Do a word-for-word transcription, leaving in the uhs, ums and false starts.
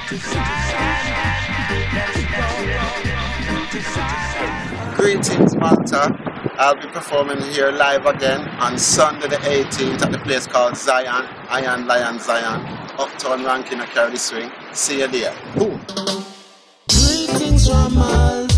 Greetings, Malta. I'll be performing here live again on Sunday the eighteenth at the place called Zion, Iron Lion Zion, Uptown Rankin, I carry the swing. See you there. Boom. Greetings from Malta.